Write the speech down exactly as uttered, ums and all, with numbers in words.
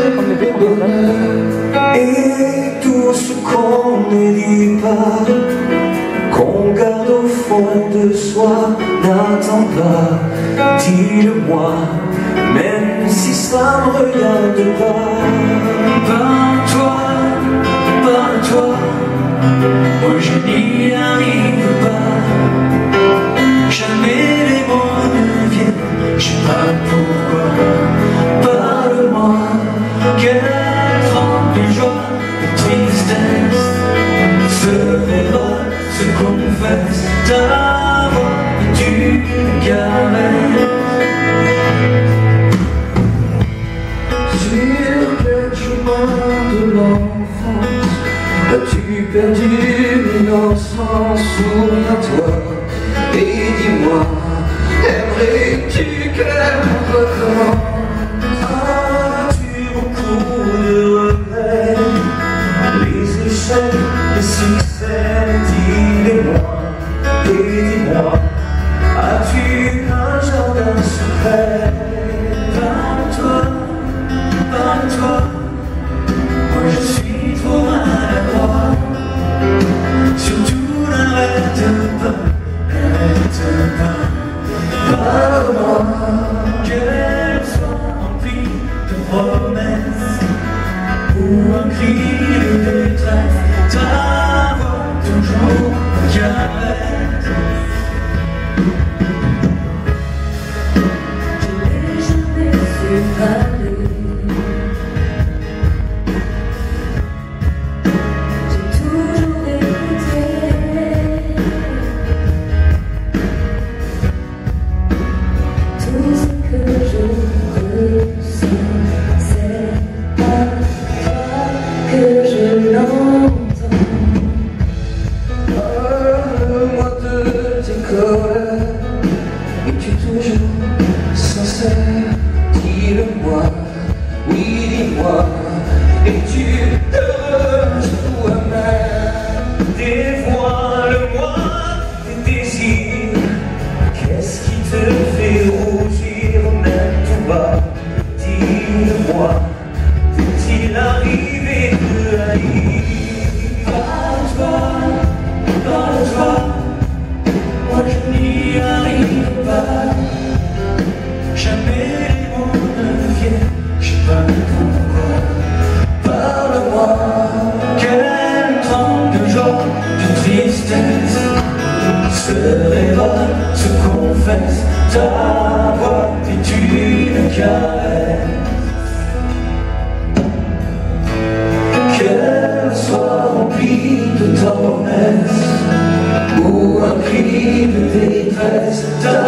Et tout ce qu'on ne dit pas, qu'on garde au fond de soi, n'attend pas, dis-le-moi, même si ça me regarde pas. Parle-toi, parle-toi, moi je n'y arrive pas. Jamais les mots ne viennent, je sais pas pourquoi. Parle-moi, quelle trempe de joie, de tristesse, se révolte, se confesse, ta voix et tu me caresses. Sur quel chemin de l'enfance as-tu perdu l'innocence? Souviens-toi et dis-moi, aimerais-tu qu'elle recommence? As-tu beaucoup de regrets, les échecs, les succès? Dis-les-moi et dis-moi, as-tu un jardin secret? Parle-toi, parle-toi, moi je suis trop maladroit. Surtout n'arrête pas, n'arrête pas. Parle-moi, qu'elle soit remplie de promesses ou un cri de détresse, ta voix toujours me caresse. Je n'ai jamais su parler, j'ai toujours écouté. Tout ce que je ressens, c'est à toi que je l'entends. Parle-moi de tes colères, es-tu toujours sincère? Dis-le-moi, oui dis-moi, es-tu heureuse toi-même? Dévoile-moi tes désirs, qu'est-ce qui te fait rougir même tout bas? Dis-le-moi, t'est-il arrivé de haïr? Parle-toi, parle-toi, moi je n'y arrive pas. Jamais les mots ne viennent, je sais pas pourquoi. Parle-moi, quelle trempe de joie, de tristesse, se révolte, se confesse, ta voix est une caresse. Qu'elle soit remplie de tendresse ou un cri de détresse, ta